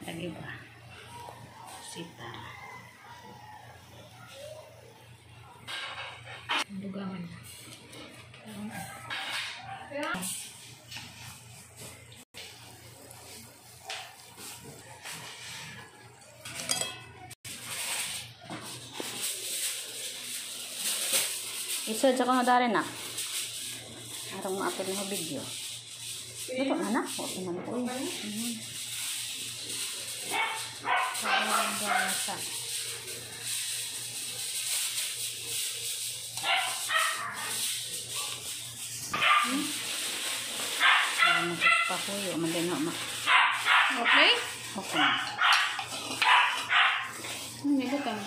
Lagi ba? Sita. Dugangan. Isod sa kono dari na. Arang ma-upload na video. Ito na na. Huwag naman po yun. Parang gasa. Parang magpapahuyo. Mandin na ma. Okay? Okay. Hindi ko kang.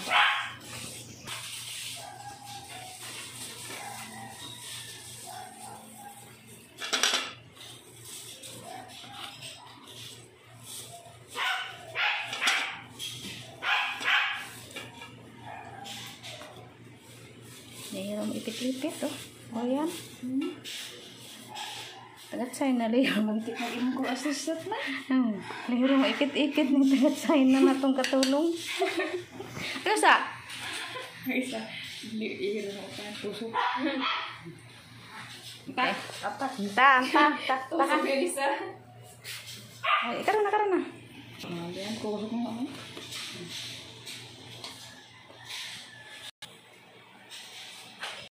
Mayroong ipit-ipit, oh. O yan. Tagat-sign na layong. Magtik na imong ko asusot na. Layong ipit-ipit ni tagat-sign na natong katulong. Ano sa? Isa. Layong ako ka. Tusok. Okay. Anta. Tusok yung isa. Ay, karoon na. Yan, kusok mo ako.